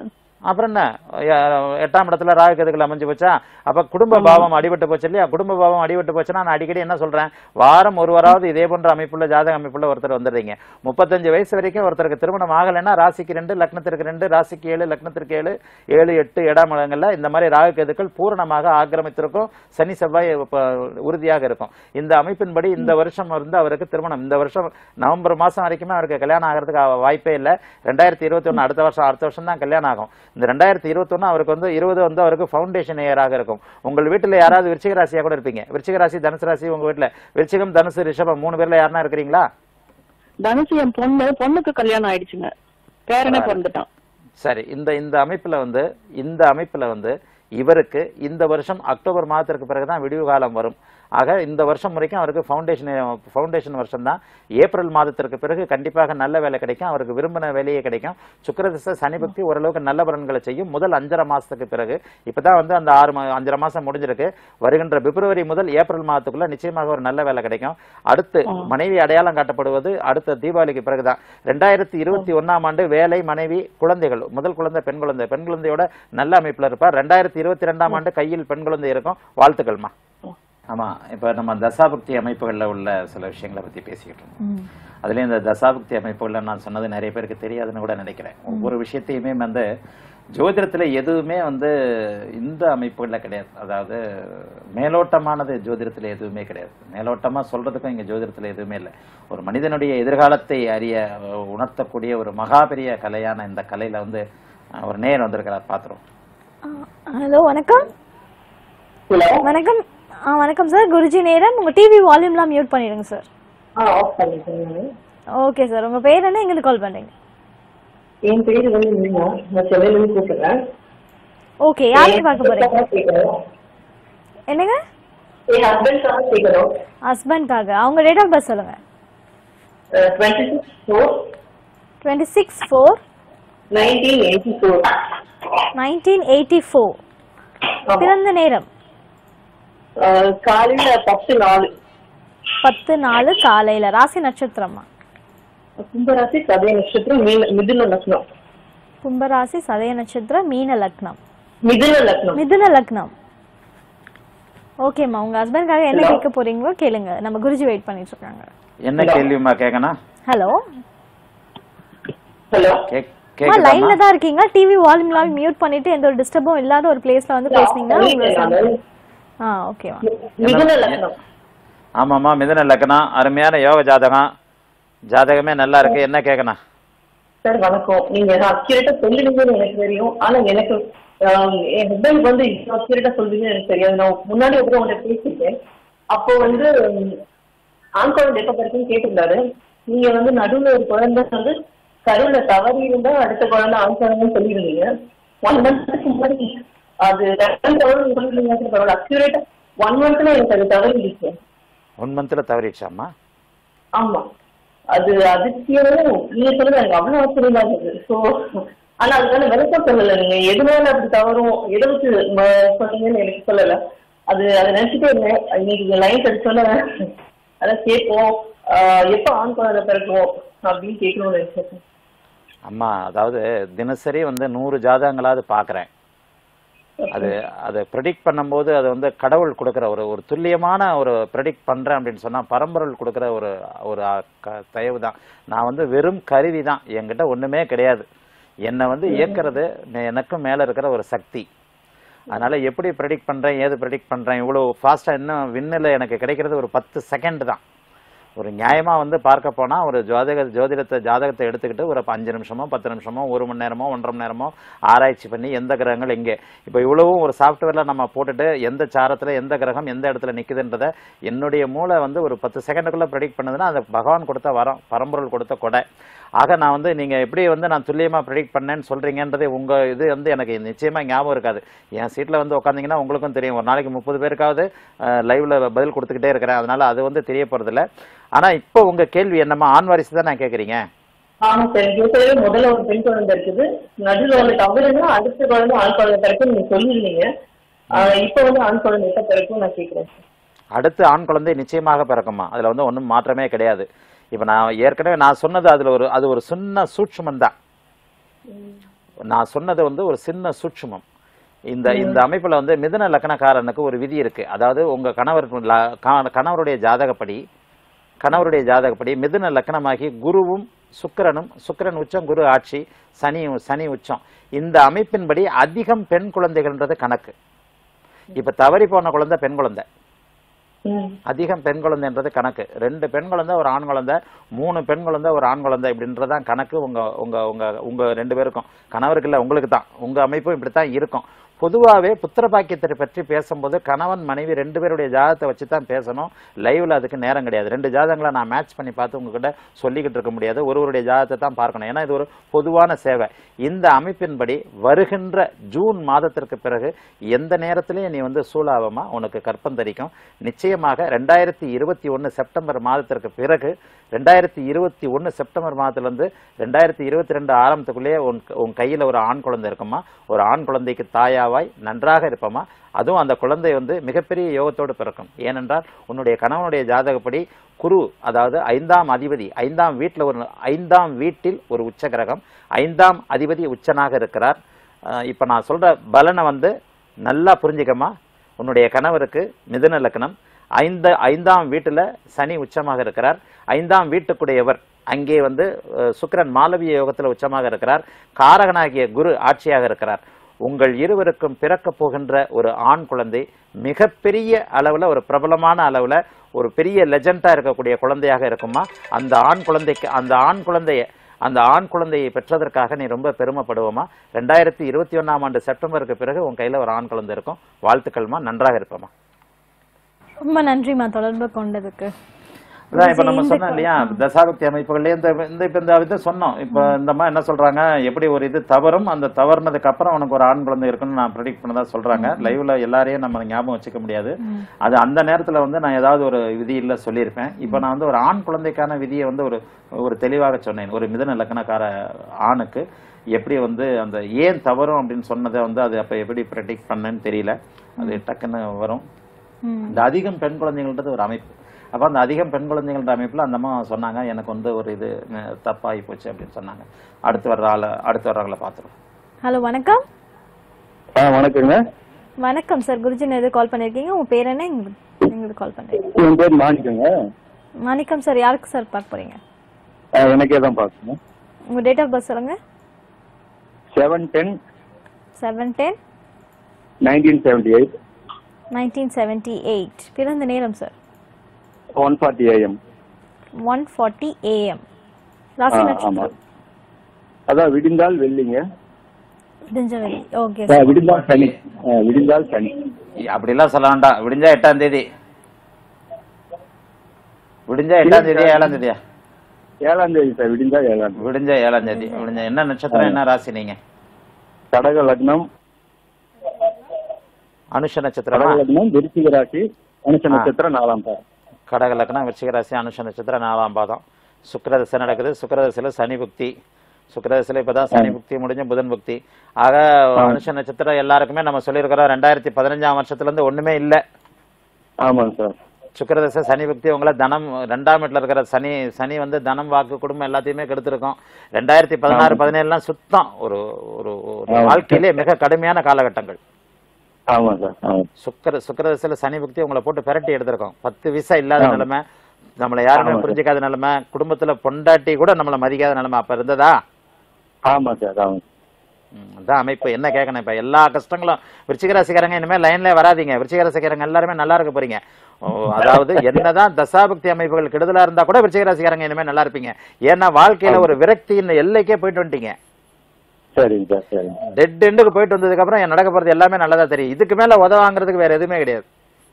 அப்புறம் என்ன 8ஆம் இடத்துல ராகு கேதுகள் அமைஞ்சு போச்சா? அப்ப குடும்ப பாவம் அடிபட்டு போச்சு இல்லையா? குடும்ப பாவம் அடிபட்டு போச்சுன்னா நான் அடிக்கடி என்ன சொல்றேன், வாரம் ஒருவராவது இதே போன்ற அமைப்புள்ள ஜாதக அமைப்புள்ள ஒருத்தர் வந்துடுறீங்க. 35 வயசு வரைக்கும் ஒருத்தருக்கு திருமணம் ஆகலைன்னா ராசிக்கு 2, லக்னத்திற்கு 2, ராசிக்கு 7, லக்னத்திற்கு 7, 7, 8 7ஆம் இடங்கள்ல இந்த மாதிரி ராகு கேதுக்கள் பூரணமாக ஆக்கிரமித்திருக்கும். சனி செவ்வாய் உறுதியாக இருக்கும். இந்த அமைப்பின்படி இந்த வருஷம் வந்து அவருக்கு திருமணம், இந்த வருஷம் நவம்பர் மாசம் வரைக்குமே அவருக்கு கல்யாணம் ஆகிறதுக்கு வாய்ப்பே இல்லை. 2021 அடுத்த வருஷம் தான் கல்யாணம் ஆகும். இந்த 2021 அவருக்கு வந்து 20 வந்து அவருக்கு ஃபவுண்டேஷன் இயராக இருக்கும். உங்கள் வீட்டுல யாராவது விருச்சிக ராசியா கூட இருப்பீங்க. விருச்சிக ராசி, தனுசு ராசி, உங்க வீட்டுல விருச்சிகம், தனுசு, ரிஷபம் 3 பேர்ல யாருன்னா இருக்கிறீங்களா? தனுசு என் பொண்ணுக்கு கல்யாணம் ஆயிடுச்சுங்க, பேரனே பிறந்துட்டான். சரி, இந்த அமைப்புல வந்து இவருக்கு இந்த வருஷம் அக்டோபர் மாதத்திற்கு பிறகுதான் விடிவு காலம் வரும். ஆக இந்த வருஷம் வரைக்கும் அவருக்கு ஃபவுண்டேஷன் வருஷம் தான். ஏப்ரல் மாதத்திற்கு பிறகு கண்டிப்பாக நல்ல வேலை கிடைக்கும், அவருக்கு விரும்பின வேலையே கிடைக்கும். சுக்கிரதிசை சனி பக்தி ஓரளவுக்கு நல்ல பலன்களை செய்யும். முதல் 5.5 மாசத்துக்கு பிறகு, இப்பதான் வந்து அந்த 5.5 மாசம் முடிஞ்சிருக்கு. வருகின்ற பிப்ரவரி முதல் ஏப்ரல் மாதத்துக்குள்ள நிச்சயமாக ஒரு நல்ல வேலை கிடைக்கும். அடுத்து மனைவி அடையாளம் காட்டப்படுவது அடுத்த தீபாவளிக்கு பிறகுதான். 2021ஆம் ஆண்டு வேலை, மனைவி, குழந்தைகள், முதல் குழந்தை பெண் குழந்தையோட நல்ல அமைப்புல இருப்பார். 2022ஆம் ஆண்டு கையில் பெண் குழந்தை இருக்கும். வாழ்த்துக்கள்மா. ஆமா, இப்ப நம்ம தசாபக்தி அமைப்புகள்ல உள்ள சில விஷயங்களை பத்தி பேசிக்கிட்டு இருக்கோம். அதுலயும் இந்த தசாபக்தி அமைப்புகள்ல நான் சொன்னது நிறைய பேருக்கு தெரியாதுன்னு கூட நினைக்கிறேன். ஒவ்வொரு விஷயத்தையுமே வந்து ஜோதிடத்துல எதுவுமே வந்து இந்த அமைப்புகள்ல கிடையாது. அதாவது மேலோட்டமானது ஜோதிடத்துல எதுவுமே கிடையாது. மேலோட்டமா சொல்றதுக்கும் இங்க ஜோதிடத்துல எதுவுமே இல்லை. ஒரு மனிதனுடைய எதிர்காலத்தை அறிய உணர்த்தக்கூடிய ஒரு மகா பெரிய கலையான இந்த கலையில வந்து ஒரு நேர் வந்திருக்கிறார், பாத்துறோம். ஹலோ, வணக்கம். வணக்கம். வணக்கம் சார், குருஜி நேரம். உங்க டிவி வால்யூம்லாம் மியூட் பண்ணிடுங்க சார். ஓகே சார், உங்க பேர் என்ன, எங்களுக்கு கால் பண்றீங்க? என் பேரு வந்து மீனா, நான் சென்னையில இருந்து கூப்பிடுறேன். ஓகே, யாருக்கு பார்க்க போறீங்க? என்னங்க? என் ஹஸ்பண்ட்காக கேட்கணும். ஹஸ்பண்ட்காக. அவங்க டேட் ஆஃப் பர்த் சொல்லுங்க. 26/4/1984. 1984. பிறந்த நேரம்? காலையில 10:04. 10:04 காலையில. ராசி நட்சத்திரமா? கும்பராசி, சதய நட்சத்திரம், மிதுன லக்னம். கும்பராசி, சதய நட்சத்திரம், மீன லக்னம். மிதுன லக்னம். ஓகேம்மா, உங்க ஹஸ்பண்ட்காக என்ன கேட்க போறீங்களோ கேளுங்க. நம்ம குருஜி வெயிட் பண்ணிட்டு இருக்காங்க. என்ன கேள்விமா கேட்கணும்? ஹலோ ஹலோ, லைன்ல தான் இருக்கீங்க. டிவி வால்யூம் மியூட் பண்ணிட்டு எந்த ஒரு டிஸ்டர்பும் இல்லாத ஒரு பிளேஸ்ல வந்து பேசுனீங்கன்னா ஓகேவா? மிதுன லக்னம். ஆமாம்மா, மிதுன லக்னம். அருமையான யோக ஜாதகம். ஜாதகமே நல்லா இருக்கு. என்ன கேட்கணும்? சார் வணக்கம். நீங்க அக்யூரேட்டா சொல்லுவீங்கன்னு எனக்கு தெரியும். ஆனா எனக்கு என் ஹஸ்பண்ட் வந்து அக்யூரேட்டா சொல்லுவீங்கன்னு எனக்கு தெரியாது. நான் முன்னாடி ஒரு உங்கள்கிட்ட பேசியிருக்கேன். அப்போ வந்து ஆண் குழந்தை எப்ப பிறக்குன்னு கேட்டிருந்தாரு. நீங்க வந்து நடுவுல ஒரு குழந்தை வந்து கருவுல தவறி இருந்தா அடுத்த குழந்தை ஆண் குழந்தைன்னு சொல்லியிருந்தீங்க. 1 மந்த்துக்கு முன்னாடி அது 2 தவறு சொல்லிருந்தீங்க. பரவாயில்ல, அக்யூரேட்டா 1 மந்த்ல எனக்கு அது தவறிடுச்சு. 1 மந்த்ல தவறிடுச்சாம்மா? ஆமா, அது அதிர்ச்சியும் நீங்க சொல்லுங்க, எனக்கு அவ்வளவு ஆச்சரியமா இருக்குது. ஸோ ஆனா அதுக்கான விளக்கம் சொல்லல. நீங்க எதுனால அப்படி தவறும் எதுக்கு சொன்னீங்கன்னு எனக்கு சொல்லல. அதை நினைச்சுட்டே இருந்தேன். இன்னைக்கு லைன் கிடைச்சோன்னு அதான் கேட்போம், எப்போ ஆண் குழந்தை பிறக்கும் அப்படின்னு கேட்கணும்னு நினைச்சேன். அம்மா, அதாவது தினசரி வந்து 100 ஜாதகங்களாவது பாக்குறேன். அது ப்ரெடிக்ட் பண்ணும்போது அது வந்து கடவுள் கொடுக்குற ஒரு துல்லியமான ஒரு ப்ரெடிக்ட் பண்றேன் அப்படின்னு சொன்னா பரம்பொருள் கொடுக்குற ஒரு தயவு தான். நான் வந்து வெறும் கருவி தான், என்கிட்ட ஒண்ணுமே கிடையாது. என்னை வந்து இயக்கிறது எனக்கும் மேல இருக்கிற ஒரு சக்தி. அதனால எப்படி ப்ரெடிக்ட் பண்றேன், ஏது ப்ரெடிக்ட் பண்றேன், இவ்வளவு ஃபாஸ்டா இன்னும் விண்ணில் எனக்கு கிடைக்கிறது ஒரு 10 செகண்ட் தான். ஒரு நியாயமா வந்து பார்க்க போனா ஒரு ஜாதகத்தை எடுத்துக்கிட்டு ஒரு 5 நிமிஷமோ 10 நிமிஷமோ 1 மணி நேரமோ 1.5 மணி நேரமோ ஆராய்ச்சி பண்ணி எந்த கிரகங்கள் எங்கே, இப்போ இவ்வளவும் ஒரு சாஃப்ட்வேர்ல நம்ம போட்டுட்டு எந்த சாரத்துல எந்த கிரகம் எந்த இடத்துல நிக்குதுன்றத என்னுடைய மூளை வந்து ஒரு 10 செகண்டுக்குள்ள ப்ரெடிக்ட் பண்ணுதுன்னா அது பகவான் கொடுத்த வரம், பரம்பொருள் கொடுத்த கொடை. ஆக நான் வந்து நீங்க எப்படி வந்து நான் துல்லியமா ப்ரெடிக்ட் பண்ணேன்னு சொல்றீங்கன்றது உங்க இது வந்து எனக்கு நிச்சயமா ஞாபகம் இருக்காது. என் சீட்ல வந்து உட்காந்தீங்கன்னா உங்களுக்கும் தெரியும், ஒரு நாளைக்கு 30 பேருக்காவது லைவ்ல பதில் கொடுத்துக்கிட்டே இருக்கிறேன். அதனால அது வந்து தெரிய போறது இல்லை. ஆனா இப்போ உங்க கேள்வி என்னமா, ஆண் வாரிசு தான் நான் கேக்குறீங்க? ஆமா சார், முதல்ல ஒரு பெண் குழந்தை இருக்குது, நடுவில் வந்து தவறுனா அடுத்த குழந்தை ஆண் குழந்தை பிறக்கும் நீங்க சொல்லிருந்தீங்க. இப்ப வந்து ஆண் குழந்தை எப்ப பிறக்கும் நான் கேட்கிறேன். அடுத்து ஆண் குழந்தை நிச்சயமாக பிறக்குமா, அதுல வந்து ஒன்றும் மாற்றமே கிடையாது. இப்ப நான் ஏற்கனவே நான் சொன்னது அது ஒரு சின்ன சூட்சுமம் தான். நான் சொன்னது வந்து ஒரு சின்ன சூட்சுமம். இந்த அமைப்புல வந்து மிதுன லக்னக்காரனுக்கு ஒரு விதி இருக்கு. அதாவது உங்க கணவருடைய ஜாதகப்படி மிதுன லக்னமாகி குருவும் சுக்கிரன் உச்சம், குரு ஆட்சி, சனி உச்சம். இந்த அமைப்பின்படி அதிகம் பெண் குழந்தைகள்ன்றது கணக்கு. இப்ப தவறி போன குழந்தை பெண் குழந்தை, அதிகம் பெண் குழந்தைன்றது கணக்கு. 2 பெண் குழந்தை ஒரு ஆண் குழந்தை, 3 பெண் குழந்தை ஒரு ஆண் குழந்தை இப்படின்றதான் கணக்கு. உங்க 2 பேருக்கும், கணவருக்கு இல்ல உங்களுக்கு தான், உங்க அமைப்பும் இப்படித்தான் இருக்கும். பொதுவாகவே புத்திர பாக்கியத்தை பற்றி பேசும்போது கணவன் மனைவி 2 பேருடைய ஜாதகத்தை வச்சு தான் பேசணும். லைவ்ல அதுக்கு நேரம் கிடையாது. 2 ஜாதகங்களை நான் மேட்ச் பண்ணி பார்த்து உங்ககிட்ட சொல்லிக்கிட்டு இருக்க முடியாது. ஒருவருடைய ஜாதகத்தை தான் பார்க்கணும். ஏன்னா இது ஒரு பொதுவான சேவை. இந்த அமைப்பின்படி வருகின்ற ஜூன் மாதத்திற்கு பிறகு எந்த நேரத்திலையும் நீ வந்து சூலாவமா உனக்கு கற்பம் தரிக்கும். நிச்சயமாக 2021 செப்டம்பர் மாதத்திற்கு பிறகு 2021 செப்டம்பர் மாதத்திலிருந்து 2022 ஆரம்பத்துக்குள்ளேயே உன் கையில ஒரு ஆண் குழந்தை இருக்குமா. ஒரு ஆண் குழந்தைக்கு தாயாவாய் நன்றாக இருப்பமா. அதுவும் அந்த குழந்தை வந்து மிகப்பெரிய யோகத்தோடு பிறக்கும். ஏனென்றால் உன்னுடைய கணவனுடைய ஜாதகப்படி குரு, அதாவது 5ஆம் அதிபதி, 5ஆம் வீட்டில் ஒரு உச்ச கிரகம், 5ஆம் அதிபதி உச்சனாக இருக்கிறார். இப்ப நான் சொல்ற பலனை வந்து நல்லா புரிஞ்சுக்கமா. உன்னுடைய கணவருக்கு மிதுன லக்னம், 5ஆம் வீட்டுல சனி உச்சமாக இருக்கிறார். 5ஆம் வீட்டுக்குடையவர் அங்கே வந்து சுக்கிரன் மாலவிய யோகத்துல உச்சமாக இருக்கிறார். காரகனாகிய குரு ஆட்சியாக இருக்கிறார். உங்கள் இருவருக்கும் பிறக்க போகின்ற ஒரு ஆண் குழந்தை மிகப்பெரிய அளவுல, ஒரு பிரபலமான அளவுல, ஒரு பெரிய லெஜண்டா இருக்கக்கூடிய குழந்தையாக இருக்குமா. அந்த ஆண் குழந்தையை பெற்றதற்காக நீ ரொம்ப பெருமைப்படுவோமா. 2021ஆம் ஆண்டு செப்டம்பருக்கு பிறகு உன் கையில ஒரு ஆண் குழந்தை இருக்கும். வாழ்த்துக்கள்மா, நன்றாக இருப்பமா. ரொம்ப நன்றிமா தொடர்பு கொண்டதுக்கு. அதான் இப்ப நம்ம சொன்னோம் இல்லையா, தசாபக்தி அமைப்புகள்ல இந்த சொன்னோம். இப்ப இந்த மாதிரி என்ன சொல்றாங்க, எப்படி ஒரு இது தவறும், அந்த தவறுனதுக்கு அப்புறம் உனக்கு ஒரு ஆண் குழந்தை இருக்குன்னு நான் ப்ரெடிக்ட் பண்ணதா சொல்றாங்க. லைவ்ல எல்லாரையும் நம்ம ஞாபகம் வச்சுக்க முடியாது. அது அந்த நேரத்துல வந்து நான் ஏதாவது ஒரு விதியில சொல்லியிருப்பேன். இப்ப நான் வந்து ஒரு ஆண் குழந்தைக்கான விதியை வந்து ஒரு தெளிவாக சொன்னேன். ஒரு மிதுன லக்னக்கார ஆணுக்கு எப்படி வந்து அந்த ஏன் தவறும் அப்படின்னு சொன்னதை வந்து அது அப்ப எப்படி ப்ரெடிக்ட் பண்ணேன்னு தெரியல. அது டக்குன்னு வரும். இந்த அதிகம் பெண் குழந்தைங்கள்ன்றது ஒரு அமைப்பு. அப்ப அந்த அதிகம் பெண் குழந்தைங்கள்ன்ற அமைப்புல அந்த அம்மா சொன்னாங்க, எனக்கு வந்து ஒரு இது தப்பாகி போச்சு அப்படின்னு சொன்னாங்க. அடுத்து வர்றவங்களை பார்த்துருவோம். ஹலோ, வணக்கம். வணக்கங்க. வணக்கம் சார், குருஜி எது கால் பண்ணிருக்கீங்க? உங்க பேர் என்ன? எங்களுக்கு கால் பண்றீங்க? என் பேர் மாணிக்கங்க. மாணிக்கம் சார், யாருக்கு சார் பார்க்க போறீங்க? எனக்கே தான் பார்க்கணும். உங்க டேட் ஆஃப் பர்த் சொல்லுங்க. 7/10/1978. 1978. பிறந்த நேரம் சார்? 1:40 AM. 1:40 AM. ராசி நட்சத்திரம்? அதான் விடிந்தால் வெள்ளிங்க. விடிஞ்ச வெள்ளி. ஓகே. விடிந்தால் சனி. அப்படி எல்லாம் சொல்ல வேண்டாம். விடிஞ்சா 8ஆம் தேதி. விடிஞ்சா 8ஆம் தேதியா 7ஆம் தேதியா? 7ஆம் தேதி சார். விடிஞ்சா 7ஆம் தேதி. என்ன நட்சத்திரம், என்ன ராசி நீங்க? கடக லக்னம். அனுஷ நட்சத்திரம். விருச்சிக ராசி. அனுஷ நட்சத்திரம் 4ஆம் பாதம். கடக லக்னம், விருச்சிக ராசி, அனுஷ நட்சத்திரம் 4ஆம் பாதம். சுக்கிரதசை நடக்குது. சுக்கிரதசையில சனி புக்தி. சுக்கிரதசையில இப்பதான் சனி புக்தி முடிஞ்ச புதன் புக்தி. ஆக அனுஷ நட்சத்திரம் எல்லாருக்குமே நம்ம சொல்லியிருக்கிறோம் 2015ஆம் வருஷத்துல இருந்து ஒண்ணுமே இல்லை. ஆமாங்க சார். சுக்கிரதசை சனி புக்தி உங்களை தனம் 2ஆம் வீட்டுல இருக்கிற சனி வந்து தனம், வாக்கு, குடும்பம் எல்லாத்தையுமே கெடுத்திருக்கும். 2016-17 சுத்தம் ஒரு வாழ்க்கையிலே மிக கடுமையான காலகட்டங்கள். சுக்கிரதசையில சனி புக்தி உங்களை போட்டு பிரட்டி எடுத்திருக்கோம். 10 விசா இல்லாத நிலைமை, நம்மளை யாருமே புரிஞ்சுக்காத நிலைமை, குடும்பத்துல பொண்டாட்டி கூட நம்மளை மதிக்காத நிலைமை அப்ப இருந்ததா? அதான் அமைப்பு. என்ன கேட்கணும் இப்ப? எல்லா கஷ்டங்களும் விருச்சிகராசிக்காரங்க இனிமே லைன்ல வராதிங்க. விருச்சிகராசிக்காரங்க எல்லாருமே நல்லா இருக்க போறீங்க. அதாவது என்னதான் தசாபக்தி அமைப்புகள் கெடுதலா இருந்தா கூட விருச்சிகராசிக்காரங்க இனிமே நல்லா இருப்பீங்க. ஏன்னா வாழ்க்கையில ஒரு விரக்தியின் எல்லைக்கே போயிட்டு வந்துட்டீங்க. டெட் எண்டுக்கு போயிட்டு வந்ததுக்கு அப்புறம் நடக்க போறது எல்லாமே நல்லதா தெரியும். இதுக்கு மேல உத வாங்குறதுக்கு வேற எதுவுமே கிடையாது.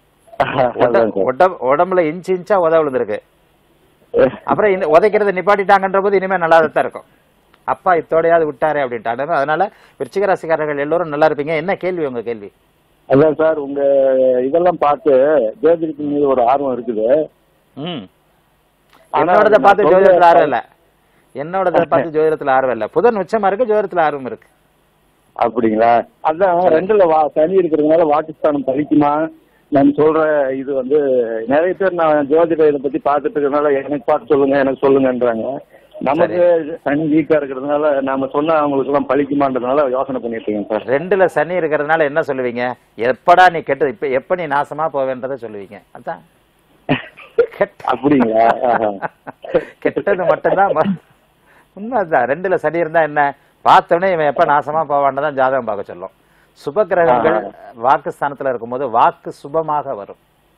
உடம்புல இன்ச்சா உத விழுந்திருக்கு. அப்புறம் இந்த உதைக்கிறத நிப்பாட்டிட்டாங்கன்ற போது இனிமே நல்லாதான் இருக்கும். அப்பா இத்தோடையாவது விட்டாரு அப்படின்ட்டாங்க. அதனால விருச்சிக ராசிக்காரர்கள் எல்லோரும் நல்லா இருப்பீங்க. என்ன கேள்வி உங்க கேள்வி? அதான் சார், உங்க இதெல்லாம் பார்த்து ஜோதிடத்தின் மீது ஒரு ஆர்வம் இருக்குது. என்னோடத பார்த்து ஜோதிடத்துல ஆர்வம் இல்ல. என்னோடத பார்த்து ஜோதிடத்துல ஆர்வம் இல்ல. புதன் உச்சமா இருக்கு, ஜோதிடத்துல ஆர்வம் இருக்கு. அப்படிங்களா? அதான் 2ல சனி இருக்கிறதுனால வாக்குஸ்தானம் பழிக்குமா நான் சொல்ற. இது வந்து நிறைய பேர் நான் ஜோதிட இதை பத்தி பார்த்துட்டு இருக்கிறதுனால எனக்கு பார்த்து சொல்லுங்க எனக்கு சொல்லுங்கன்றாங்க. நமக்கு சனி வீக்கா இருக்கிறதுனால நாம சொன்னா அவங்களுக்கு எல்லாம் பழிக்குமான்றதுனால யோசனை பண்ணிட்டு இருக்கேன் சார். 2ல சனி இருக்கிறதுனால என்ன சொல்லுவீங்க? எப்படா நீ கெட்டது, இப்ப எப்ப நீ நாசமா போவேன்றதை சொல்லுவீங்க. அதான் அப்படிங்களா? கெட்டது மட்டும்தான் உண்மைதான். 2ல சனி இருந்தா என்ன, பார்த்தோன்னே இவன் எப்ப நாசமா போவான்னு ஜாதகம் பார்க்க சொல்லும். சுப கிரகங்கள் வாக்குஸ்தானத்துல இருக்கும்போது வாக்கு சுபமாக வரும்.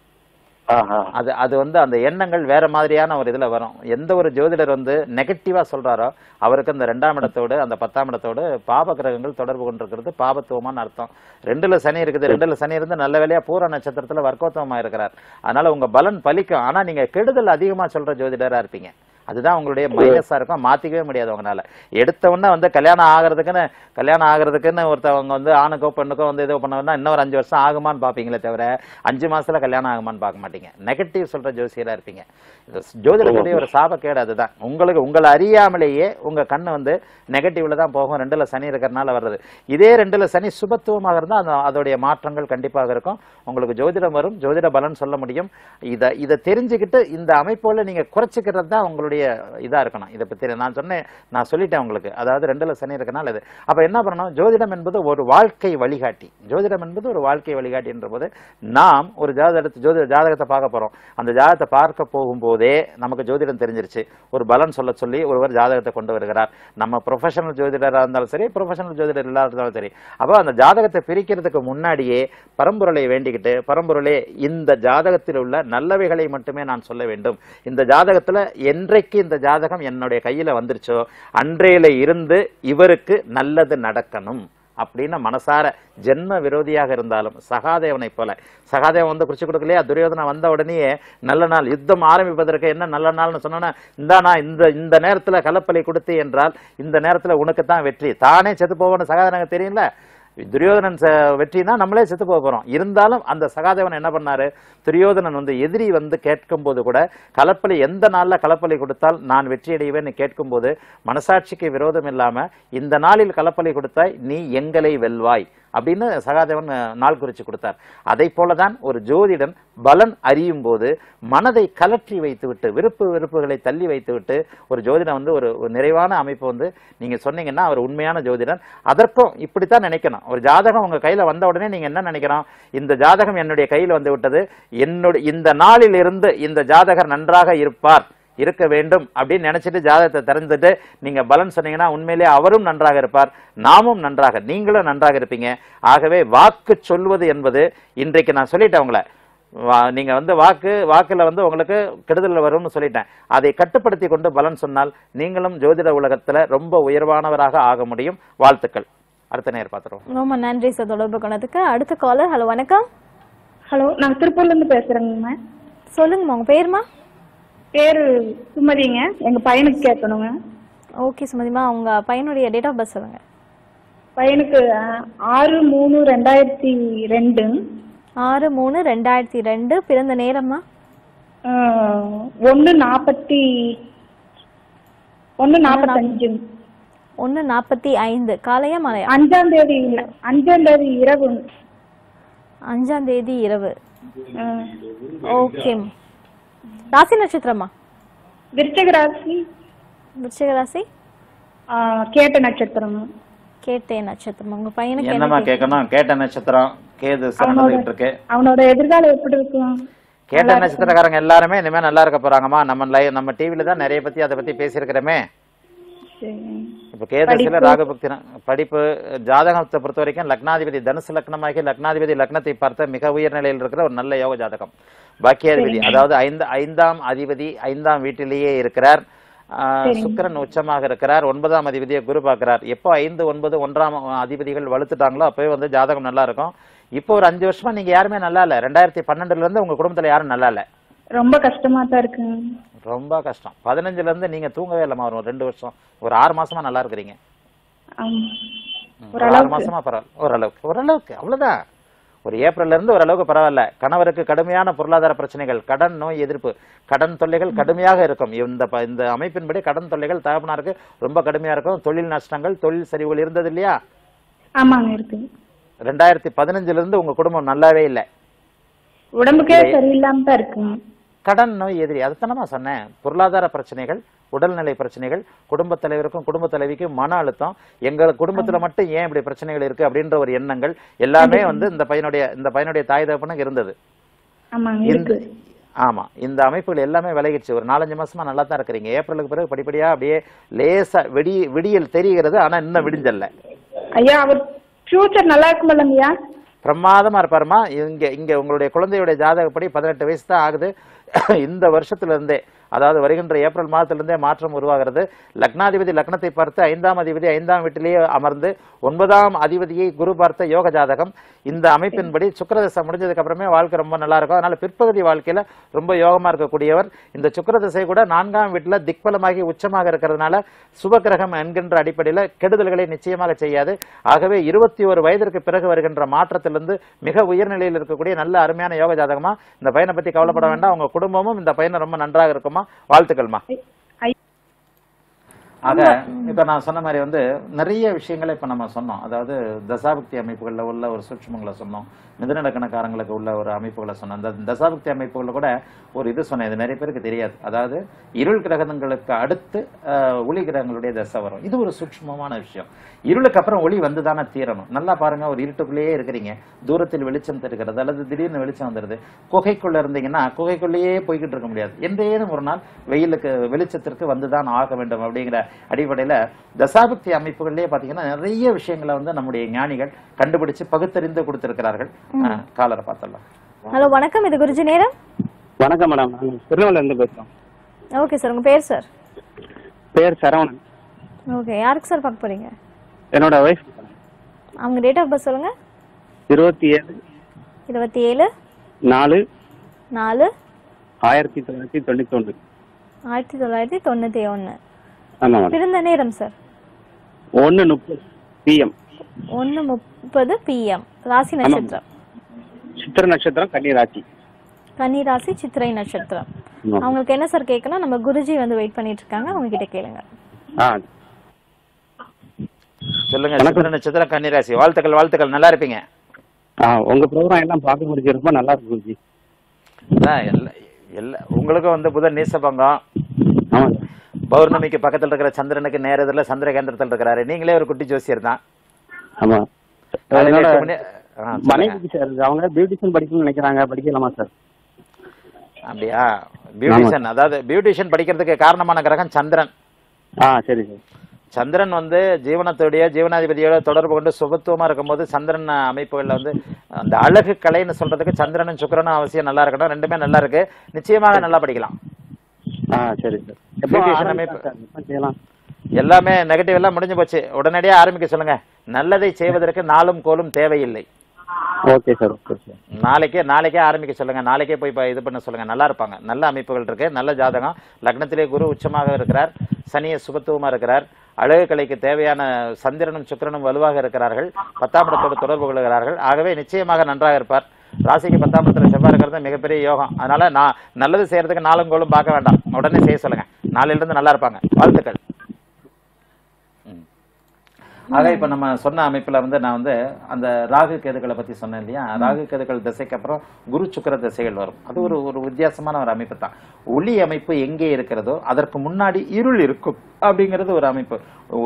அது அது வந்து அந்த எண்ணங்கள் வேற மாதிரியான ஒரு இதுல வரும். எந்த ஒரு ஜோதிடர் வந்து நெகட்டிவா சொல்றாரோ அவருக்கு அந்த 2ஆம் இடத்தோடு அந்த 10ஆம் இடத்தோடு பாப கிரகங்கள் தொடர்பு கொண்டிருக்கிறது பாபத்துவமான அர்த்தம். 2ல சனி இருக்குது. 2ல சனி இருந்து நல்ல வேலையா பூர நட்சத்திரத்துல வர்க்கோத்தவமா இருக்கிறார். அதனால உங்க பலன் பலிக்கும். ஆனா நீங்க கெடுதல் அதிகமா சொல்ற ஜோதிடரா இருப்பீங்க. அதுதான் உங்களுடைய மைனஸா இருக்கும். மாத்திக்கவே முடியாது உங்களால. எடுத்த உடனே வந்து கல்யாணம் ஆகிறதுக்குன்னு ஒருத்தவங்க வந்து ஆணுக்கோ பெண்ணுக்கோ வந்து இதோ பண்ணா இன்னொரு 5 வருஷம் ஆகுமான்னு பாப்பீங்களே தவிர 5 மாசத்துல கல்யாணம் ஆகுமான்னு பார்க்க மாட்டீங்க. நெகட்டிவ் சொல்ற ஜோசியரா இருப்பீங்க. ஜோதிடத்துடைய ஒரு சாபக்கேடு அதுதான். உங்களை அறியாமலேயே உங்க கண்ணு வந்து நெகட்டிவ்ல தான் போகும். 2ல சனி இருக்கிறதுனால வர்றது. இதே 2ல சனி சுபத்துவமாக இருந்தா அதோடைய மாற்றங்கள் கண்டிப்பாக இருக்கும். உங்களுக்கு ஜோதிடம் வரும், ஜோதிட பலன் சொல்ல முடியும். இதை தெரிஞ்சுக்கிட்டு இந்த அமைப்போல நீங்க குறைச்சிக்கிறது தான் உங்களுடைய இதா இருக்கணும். இதை பத்தி நான் சொல்லிட்டேன் உங்களுக்கு. அதாவது 2ல சனி இருக்கனால இது. அப்ப என்ன பண்ணணும்? ஜோதிடம் என்பது ஒரு வாழ்க்கை வழிகாட்டி. ஜோதிடம் என்பது ஒரு வாழ்க்கை வழிகாட்டி என்ற போது நாம் ஒரு ஜாதகத்தை பார்க்க போறோம். அந்த ஜாதகத்தை பார்க்க போகும்போதே நமக்கு ஜோதிடம் தெரிஞ்சிருச்சு. ஒரு பலன் சொல்ல சொல்லி ஒருவர் ஜாதகத்தை கொண்டு வருகிறார். நம்ம ப்ரொஃபஷனல் ஜோதிடராக இருந்தாலும் சரி, ப்ரொஃபஷனல் ஜோதிடர் இல்லாத இருந்தாலும் சரி. அப்போ அந்த ஜாதகத்தை பிரிக்கிறதுக்கு முன்னாடியே பரம்பொருளை வேண்டிக்கிட்டு, பரம்பொருளே இந்த ஜாதகத்தில் உள்ள நல்லவைகளை மட்டுமே நான் சொல்ல வேண்டும். இந்த ஜாதகத்துல என்றைக்கு இந்த ஜாதகம் என்னுடைய கையில வந்துருச்சோ அன்றையில இருந்து இவருக்கு நல்லது நடக்கணும் அப்படின்னு மனசார ஜென்ம விரோதியாக இருந்தாலும் சகாதேவனை போல. சகாதேவன் வந்து குறிச்சு கொடுக்கலையா? துரியோதனா வந்த உடனே நல்ல நாள், யுத்தம் ஆரம்பிப்பதற்கு என்ன நல்ல நாள்னு சொன்னா, இந்தானா இந்த நேரத்துல கலப்பலை கொடுத்து என்றால் இந்த நேரத்துல உனக்கு தான் வெற்றி, தானே செத்து போவோன்னு சகாதேவனுக்கு தெரியும்ல. துரியோதனன் வெற்றினா நம்மளே செத்து போக போறோம். இருந்தாலும் அந்த சகாதேவன் என்ன பண்ணாரு? துரியோதனன் வந்து எதிரி வந்து கேட்கும் போது கூட கலப்பலி எந்த நாள்ல கலப்பலி கொடுத்தால் நான் வெற்றி அடைவேன்னு கேட்கும் போது மனசாட்சிக்கு விரோதம் இல்லாம இந்த நாளில் கலப்பலி கொடுத்தாய் நீ எங்களை வெல்வாய் அப்படின்னு சகாதேவன் நாள் குறிச்சு கொடுத்தார். அதை போலதான் ஒரு ஜோதிடன் பலன் அறியும் போது மனதை கலற்றி வைத்துவிட்டு வெறுப்புகளை தள்ளி வைத்துவிட்டு ஒரு ஜோதிடம் வந்து ஒரு நிறைவான அமைப்பு வந்து நீங்க சொன்னீங்கன்னா அவர் உண்மையான ஜோதிடன். அதற்கும் இப்படித்தான் நினைக்கணும். ஒரு ஜாதகம் உங்க கையில வந்த உடனே நீங்க என்ன நினைக்கிறோம்? இந்த ஜாதகம் என்னுடைய கையில் வந்து விட்டது, இந்த நாளில் இருந்து இந்த ஜாதகர் நன்றாக இருக்க வேண்டும் அப்படின்னு நினைச்சிட்டு ஜாதகத்தை திறந்துட்டு நீங்க பலன் சொன்னீங்கன்னா உண்மையிலே அவரும் நன்றாக இருப்பார், நாமும் நன்றாக, நீங்களும் நன்றாக இருப்பீங்க. ஆகவே வாக்கு சொல்வது என்பது இன்றைக்கு நான் சொல்லிட்டேன் உங்களை, நீங்க வந்து வாக்குல வந்து உங்களுக்கு கெடுதல் வரும்னு சொல்லிட்டேன். அதை கட்டுப்படுத்தி கொண்டு பலன் சொன்னால் நீங்களும் ஜோதிட உலகத்துல ரொம்ப உயர்வானவராக ஆக முடியும். வாழ்த்துக்கள். அடுத்த நேரம் பார்த்துருவோம். ரொம்ப நன்றி சார் தொடர்பு கொண்டதுக்கு. அடுத்த காலர். ஹலோ, வணக்கம். ஹலோ, நான் திருப்பூர்ல இருந்து பேசுறேங்க. சொல்லுங்கம்மா, உங்க பேருமா? பேரு சுமதிங்க. எங்க பையனுக்கு கேட்கணுங்க. ஓகே சுமதிமா, உங்க பையனுடைய டேட் ஆஃப் பர்த் சொல்லுங்க. பையனுக்கு 6/3/2002. 6/3/2002. பிறந்த நேரம்மா? 1:45. 1:45. காலையா மாலையா? 5ஆம் தேதி இரவு. 5ஆம் தேதி இரவு. ஓகே. ராசி நட்சத்திரமா? விருச்சிக ராசி. விருச்சிக ராசி. கேட்ட நட்சத்திரம். கேட்டை நட்சத்திரம். உங்க பையனுக்கு என்னமா கேட்கணும்? கேட்ட நட்சத்திரம் கேது சம்பந்தப்பட்டு இருக்கு. அவனோட எதிர்காலம் எப்படி இருக்கும்? கேட்ட நட்சத்திரக்காரங்க எல்லாருமே இனிமே நல்லா இருக்க போறாங்கம்மா. நம்ம டிவில தான் நிறைய பத்தி அதை பத்தி பேசியிருக்கிறோமே. இப்ப கேதசில ராகபக்தி படிப்பு ஜாதகத்தை பொறுத்த வரைக்கும் லக்னாதிபதி தனுசு லக்னமாகி லக்னாதிபதி லக்னத்தை பார்த்த மிக உயர் நிலையில் இருக்கிற ஒரு நல்ல யோக ஜாதகம். பாக்கியாதிபதி அதாவது 5ஆம் அதிபதி 5ஆம் வீட்டிலேயே இருக்கிறார். சுக்கிரன் உச்சமாக இருக்கிறார். 9ஆம் அதிபதியை குரு பார்க்கிறார். எப்போ 5, 9, 1ஆம் அதிபதிகள் வலுத்துட்டாங்களோ அப்பவே வந்து ஜாதகம் நல்லா இருக்கும். இப்போ ஒரு 5 வருஷமா நீங்க யாருமே நல்லா இல்ல. 2012ல இருந்து உங்க குடும்பத்துல யாரும் நல்லா இல்ல. ரொம்ப கஷ்டமா தான் இருக்கு. ரொம்ப கஷ்டம். 15ல இருந்து நீங்க தூங்கவே இல்லமா. ஒரு 2 வருஷம், ஒரு 6 மாசமா நல்லா இருக்கிறீங்க. ஒரு 6 மாசமா பரவாயில்ல. ஓரளவுக்கு அவ்வளவுதான். ஒரு ஏப்ரல்ல இருந்து ஓரளவுக்கு பரவாயில்ல. கணவருக்கு கடுமையான பொருளாதார பிரச்சனைகள், கடன் நோய் எதிர்ப்பு, கடன் தொல்லைகள் கடுமையாக இருக்கும். இந்த அமைப்பின்படி கடன் தொல்லைகள் தகப்பனாருக்கு ரொம்ப கடுமையா இருக்கும். தொழில் நஷ்டங்கள், தொழில் சரிவுகள் இருந்தது இல்லையா? ஆமாங்க, இருக்கு. 2015ல இருந்து உங்க குடும்பம் நல்லாவே இல்ல. உடம்புக்கே சரியில்லாம தான் இருக்கு. கடன் நோய் எதிரி, அதுதானமா சொன்னேன். பொருளாதார பிரச்சனைகள், உடல்நிலை பிரச்சனைகள், குடும்ப தலைவருக்கும் குடும்ப தலைவிக்கும் மன அழுத்தம், எங்க குடும்பத்துல மட்டும் ஏன் இப்படி பிரச்சனைகள் இருக்கு அப்படின்ற ஒரு எண்ணங்கள் எல்லாமே வந்து இந்த பையனுடைய தாய் தகப்பனுக்கு இருந்தது. ஆமா, இந்த அமைப்புகள் எல்லாமே விலகிடுச்சு. ஒரு 4-5 மாசமா நல்லா தான் இருக்கிறீங்க. ஏப்ரலுக்கு பிறகு படிப்படியா அப்படியே லேசா விடியல் தெரிகிறது. ஆனா இன்னும் விடிஞ்சல்ல. ஐயா அவர் ஃபியூச்சர் நல்லா இருக்குமில்லங்கய்யா? பிரமாதமா இருப்பாருமா. இங்க உங்களுடைய குழந்தையுடைய ஜாதகப்படி 18 வயசு தான் ஆகுது. இந்த வருஷத்துல இருந்தே, அதாவது வருகின்ற ஏப்ரல் மாதத்திலிருந்தே மாற்றம் உருவாகிறது. லக்னாதிபதி லக்னத்தை பார்த்து 5ஆம் அதிபதி 5ஆம் வீட்டிலேயே அமர்ந்து 9ஆம் அதிபதியை குரு பார்த்த யோக ஜாதகம். இந்த அமைப்பின்படி சுக்கிரதசை முடிஞ்சதுக்கு அப்புறமே வாழ்க்கை ரொம்ப நல்லா இருக்கும். அதனால பிற்பகுதி வாழ்க்கையில ரொம்ப யோகமா இருக்கக்கூடியவர். இந்த சுக்கிரதசை கூட 4ஆம் வீட்டுல திக்பலமாகி உச்சமாக இருக்கிறதுனால சுபகிரகம் என்கின்ற அடிப்படையில கெடுதல்களை நிச்சயமாக செய்யாது. ஆகவே 21 வயதிற்கு பிறகு வருகின்ற மாற்றத்திலிருந்து மிக உயர்நிலையில் இருக்கக்கூடிய நல்ல அருமையான யோக ஜாதகமா. இந்த பையனை பத்தி கவலைப்பட வேண்டாம். உங்க குடும்பமும் இந்த பையனை ரொம்ப நன்றாக இருக்குமா. வாழ்த்துக்கள்மா. ஆக இப்ப நான் சொன்ன மாதிரி வந்து நிறைய விஷயங்களை இப்ப நம்ம சொன்னோம். அதாவது தசாபக்தி அமைப்புகள்ல உள்ள ஒரு சூட்சுமங்களை சொன்னோம், மிதுனக்கணக்காரங்களுக்கு உள்ள ஒரு அமைப்புகளை சொன்னோம். அந்த தசாபக்தி அமைப்புகள்ல கூட ஒரு இது சொன்னேன், இது நிறைய பேருக்கு தெரியாது. அதாவது இருள் கிரகங்களுக்கு அடுத்து ஒளி கிரகங்களுடைய தசை வரும். இது ஒரு சூட்சுமமான விஷயம். இருளுக்கு அப்புறம் ஒளி வந்துதானே தீரணும். நல்லா பாருங்க, ஒரு இருட்டுக்குள்ளேயே இருக்கிறீங்க, தூரத்தில் வெளிச்சம் தெரிகிறது அல்லது திடீர்னு வெளிச்சம் வந்துடுது. குகைக்குள்ள இருந்தீங்கன்னா குகைக்குள்ளேயே போய்கிட்டு இருக்க முடியாது. என்றேனும் ஒரு நாள் வெயிலுக்கு வெளிச்சத்திற்கு வந்துதான் ஆக வேண்டும். அப்படிங்கிற அடிப்படையில தசாபக்தி அமைப்புகளிலே பாத்தீங்கன்னா நிறைய விஷயங்களை வந்து நம்முடைய ஞானிகள் கண்டுபிடிச்சு பகுத்தறிந்து கொடுத்திருக்கிறார்கள். காலரை பார்த்தலாம். ஹலோ வணக்கம், இது குருஜி நேரம். வணக்கம் மேடம், திருநெல்வேலியில இருந்து பேசுறோம். ஓகே சார், உங்க பேர் சார்? பேர் சரவணன். ஓகே, யாருக்கு சார் பார்க்க போறீங்க? என்னோட வைஃப். அவங்க டேட் ஆஃப் பர்த் சொல்லுங்க. 27 4 1991. 1991. ஆமா மேடம். பிறந்த நேரம் சார்? 1:30 PM. 1:30 PM. ராசி நட்சத்திரம்? சித்திரை நட்சத்திரம், கன்னி ராசி. கன்னி ராசி, சித்திரை நட்சத்திரம். அவங்களுக்கு என்ன சார் கேட்கணும்? நம்ம குருஜி வந்து வெயிட் பண்ணிட்டு இருக்காங்க, அவங்க கிட்ட கேளுங்க. சொல்லுங்க. சித்திரை நட்சத்திரம், கன்னி ராசி. வாழ்த்துக்கள் வாழ்த்துக்கள், நல்லா இருப்பீங்க. உங்க ப்ரோக்ராம் எல்லாம் பார்க்க முடிஞ்சு ரொம்ப நல்லா இருக்கு குருஜி. உங்களுக்கும் வந்து புதன் நீசபங்கம், பௌர்ணமிக்கு பக்கத்துல இருக்கிற சந்திரனுக்கு நேரத்துல சந்திர கேந்திரத்தில் இருக்கிறாரு. நீங்களே ஒரு குட்டி ஜோசியர் தான். ஆமா. மனைவி சார் அவங்க பியூட்டிஷியன் படிக்கணும்னு நினைக்கிறாங்க, படிக்கலாமா சார்? அப்படியா? பியூட்டிஷியன், அதாவது பியூட்டிஷியன் படிக்கிறதுக்கு காரணமான கிரகம் சந்திரன். சரி சார். சந்திரன் வந்து ஜீவனாதிபதியோட தொடர்பு கொண்டு சுபத்துவமா இருக்கும்போது சந்திரன் அமைப்புகள்ல வந்து அந்த அழகு கலைன்னு சொல்றதுக்கு சந்திரனும் சுக்கிரனும் அவசியம் நல்லா இருக்கணும். ரெண்டுமே நல்லா இருக்கு, நிச்சயமாக நல்லா படிக்கலாம். சரி சார். எல்லாமே நெகட்டிவ் எல்லாம் முடிஞ்சு போச்சு. உடனடியாக ஆரம்பிக்க சொல்லுங்க. நல்லதை செய்வதற்கு நாளும் கோலும் தேவையில்லை. Okay sir. நாளைக்கே ஆரம்பிக்க சொல்லுங்க. நாளைக்கே போய் இது பண்ண சொல்லுங்க. நல்லா இருப்பாங்க. நல்ல அமைப்புகள் இருக்கு, நல்ல ஜாதகம். லக்னத்திலே குரு உச்சமாக இருக்கிறார், சனிய சுபத்துவமா இருக்கிறார். அழகு கலைக்கு தேவையான சந்திரனும் சுக்கிரனும் வலுவாக இருக்கிறார்கள், 10ஆம் இடத்தோடு தொடர்பு கொள்கிறார்கள். ஆகவே நிச்சயமாக நன்றாக இருப்பார். ராசிக்கு 10ஆம் இடத்துல செவ்வாய் இருக்கிறது மிகப்பெரிய யோகம். அதனால நான் நல்லது செய்யறதுக்கு நாளும் கோலும் பார்க்க வேண்டாம், உடனே செய்ய சொல்லுங்க. நாளையிலிருந்து நல்லா இருப்பாங்க. வாழ்த்துக்கள். ஆக இப்ப நம்ம சொன்ன அமைப்புல வந்து நான் வந்து அந்த ராகு கேதுக்களை பத்தி சொன்னேன் இல்லையா? ராகு கேதுக்கள் திசைக்கு அப்புறம் குரு சுக்கிர திசைகள் வரும். அது ஒரு வித்தியாசமான ஒரு அமைப்பு தான். ஒளி அமைப்பு எங்கே இருக்கிறதோ அதற்கு முன்னாடி இருள் இருக்கும் அப்படிங்கிறது ஒரு அமைப்பு.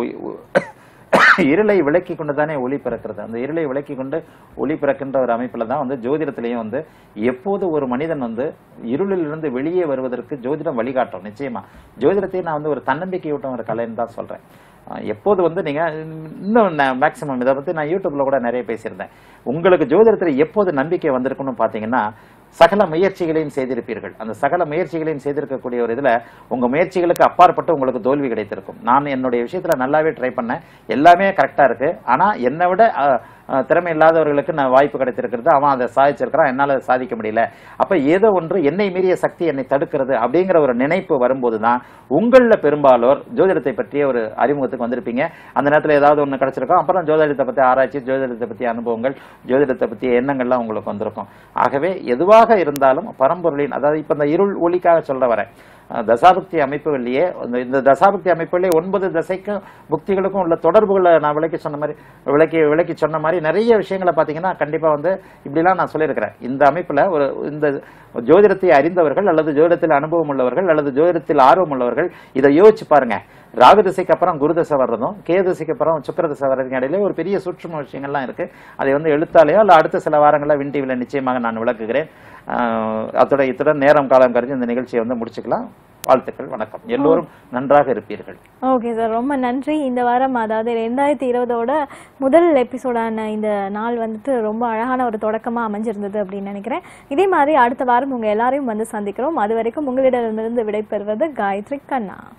இருளை விளக்கி கொண்டுதானே ஒளி பிறக்கிறது. அந்த இருளை விளக்கி கொண்டு ஒளி பிறக்கின்ற ஒரு அமைப்புல தான் வந்து ஜோதிடத்திலையும் வந்து எப்போது ஒரு மனிதன் வந்து இருளில் இருந்து வெளியே வருவதற்கு ஜோதிடம் வழிகாட்டும். நிச்சயமா ஜோதிடத்தையும் நான் வந்து ஒரு தன்னம்பிக்கையூட்டும் ஒரு கலைன்னு தான் சொல்றேன். எப்போது வந்து நீங்க இன்னும் மேக்சிமம் இதை பத்தி நான் யூடியூப்ல கூட நிறைய பேசியிருந்தேன். உங்களுக்கு ஜோதிடத்துல எப்போது நம்பிக்கை வந்திருக்குன்னு பாத்தீங்கன்னா, சகல முயற்சிகளையும் செய்திருப்பீர்கள். அந்த சகல முயற்சிகளையும் செய்திருக்கக்கூடிய ஒரு இதுல உங்க முயற்சிகளுக்கு அப்பாற்பட்டு உங்களுக்கு தோல்வி கிடைத்திருக்கும். நான் என்னுடைய விஷயத்துல நல்லாவே ட்ரை பண்ணேன், எல்லாமே கரெக்டா இருக்கு. ஆனா என்னை விட திறமை இல்லாதவர்களுக்கு நான் வாய்ப்பு கிடைத்திருக்கிறது, அவன் அதை சாதிச்சிருக்கிறான், என்னால் அதை சாதிக்க முடியல. அப்ப ஏதோ ஒன்று என்னை மீறிய சக்தி என்னை தடுக்கிறது அப்படிங்கிற ஒரு நினைப்பு வரும்போதுதான் உங்களில் பெரும்பாலோர் ஜோதிடத்தை பற்றிய ஒரு அறிமுகத்துக்கு வந்திருப்பீங்க. அந்த நேரத்தில் ஏதாவது ஒன்று கிடைச்சிருக்கும். அப்புறம் ஜோதிடத்தை பற்றி ஆராய்ச்சி, ஜோதிடத்தை பற்றிய அனுபவங்கள், ஜோதிடத்தை பற்றிய எண்ணங்கள்லாம் உங்களுக்கு வந்திருக்கும். ஆகவே எதுவாக இருந்தாலும் பரம்பொருளின், அதாவது இப்ப இந்த இருள் ஒளிக்காக சொல்ல வரேன், தசாபக்தி அமைப்புகள்லயே இந்த தசாபக்தி அமைப்புகளே 9 தசைக்கும் புக்திகளுக்கும் உள்ள தொடர்புகளை நான் விளக்கி சொன்ன மாதிரி நிறைய விஷயங்களை பார்த்தீங்கன்னா கண்டிப்பா வந்து இப்படிலாம் நான் சொல்லியிருக்கிறேன். இந்த அமைப்புல இந்த ஜோதிடத்தை அறிந்தவர்கள் அல்லது ஜோதிடத்தில் அனுபவம் உள்ளவர்கள் அல்லது ஜோதிடத்தில் ஆர்வம் உள்ளவர்கள் இதை யோசிச்சு பாருங்க. ராகு திசைக்கு அப்புறம் குரு தசை வர்றதும் கே திசைக்கு அப்புறம் சுக்கிர தசை வர்றதுக்கு இடையில ஒரு பெரிய சூட்சும விஷயங்கள்லாம் இருக்கு. அதை வந்து எழுத்தாலேயோ அல்ல அடுத்த சில வாரங்களில் வின் டிவியில் நிச்சயமாக நான் விளக்குகிறேன். இத்துடன் நேரம் காலம் கருதி இந்த நிகழ்ச்சியை வந்து முடிச்சுக்கலாம். வாழ்த்துக்கள், வணக்கம். எல்லோரும் நன்றாக இருப்பீர்கள். ஓகே சார், ரொம்ப நன்றி. இந்த வாரம் அதாவது 2020ஓட முதல் எபிசோடான இந்த நாள் வந்துட்டு ரொம்ப அழகான ஒரு தொடக்கமா அமைஞ்சிருந்தது அப்படின்னு நினைக்கிறேன். இதே மாதிரி அடுத்த வாரம் உங்க எல்லாரையும் வந்து சந்திக்கிறோம். அது வரைக்கும் உங்களிடமிருந்து விடைபெறுவது காயத்ரி கண்ணா.